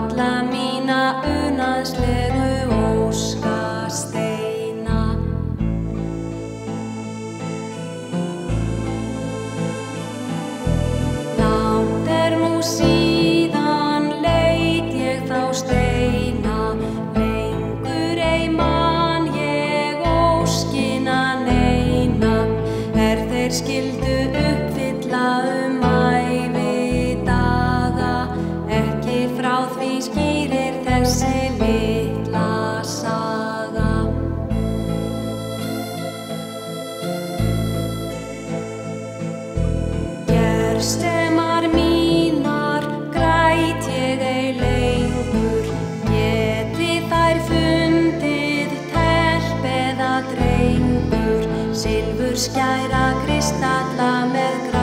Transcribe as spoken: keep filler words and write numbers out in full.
alla mína unaðslegu óskasteina. Langt er nú síðan leit ég þá steina, lengur ei man ég óskina neina, er þeir skyldu uppfylla um ævidaga, ekki frá því skýrir þessi litla saga. Gersemar mínar græt ég ei lengur, geti þær fundið telp eða drengur, silfurskæra kristalla með